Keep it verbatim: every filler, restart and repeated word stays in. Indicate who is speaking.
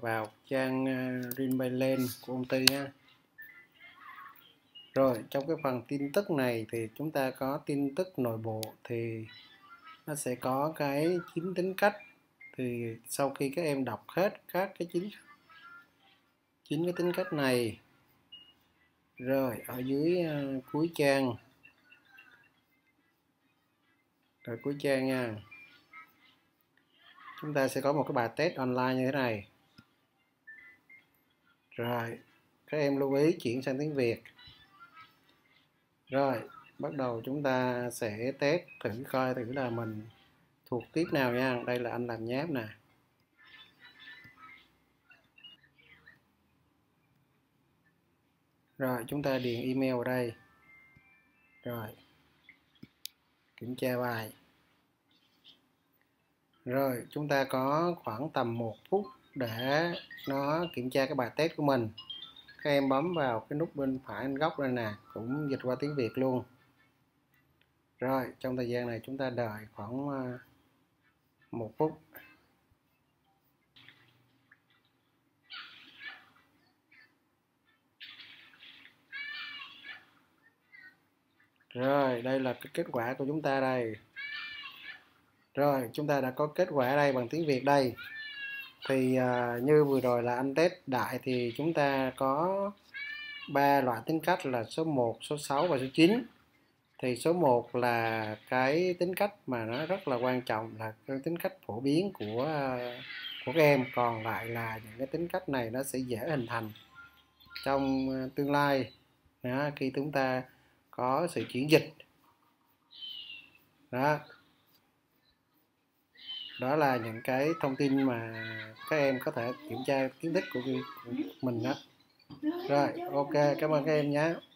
Speaker 1: vào trang uh, Rinbayland của công ty nha. Rồi trong cái phần tin tức này thì chúng ta có tin tức nội bộ, thì nó sẽ có cái chín tính cách. Thì sau khi các em đọc hết các cái chín chín cái tính cách này rồi ở dưới uh, cuối trang, rồi cuối trang nha, chúng ta sẽ có một cái bài test online như thế này. Rồi các em lưu ý chuyển sang tiếng Việt. Rồi bắt đầu chúng ta sẽ test thử coi thử là mình thuộc tiếp nào nha. Đây là anh làm nháp nè. Rồi chúng ta điền email vào đây. Rồi kiểm tra bài. Rồi chúng ta có khoảng tầm một phút để nó kiểm tra cái bài test của mình. Các em bấm vào cái nút bên phải bên góc đây nè, cũng dịch qua tiếng Việt luôn. Rồi trong thời gian này chúng ta đợi khoảng một phút. Rồi đây là cái kết quả của chúng ta đây. Rồi chúng ta đã có kết quả đây bằng tiếng Việt đây. Thì à, như vừa rồi là anh test đại thì chúng ta có ba loại tính cách là số một, số sáu và số chín. Thì số một là cái tính cách mà nó rất là quan trọng, là cái tính cách phổ biến của của các em. Còn lại là những cái tính cách này nó sẽ dễ hình thành trong tương lai đó, khi chúng ta có sự chuyển dịch đó. Đó là những cái thông tin mà các em có thể kiểm tra kiến thức của mình đó. Rồi ok, cảm ơn các em nhé.